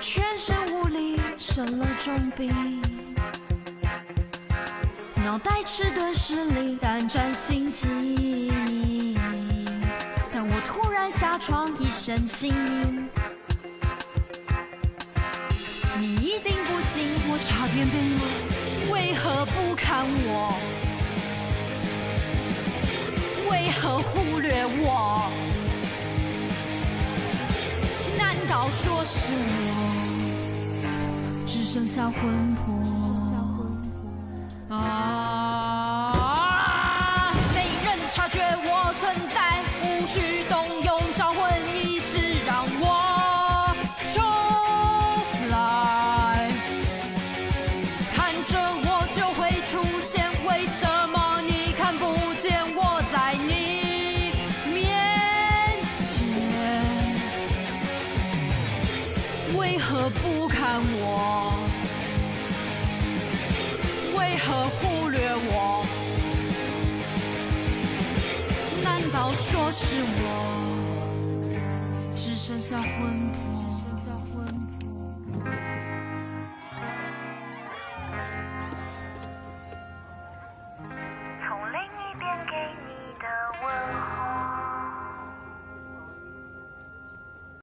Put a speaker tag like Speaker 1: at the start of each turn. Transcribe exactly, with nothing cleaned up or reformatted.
Speaker 1: 全身无力，生了重病，脑袋迟钝失灵，胆战心惊。但我突然下床，一声轻音，你一定不信，我差点病了，为何不看我？为何忽略我？难道说是我只剩下魂魄？啊！没人察觉我存在，无需动用招魂仪式让我重来。看着我就会出现，为什么你看不见我在你面前？为何不看我？为何忽略我？难道说是我只剩下魂魄？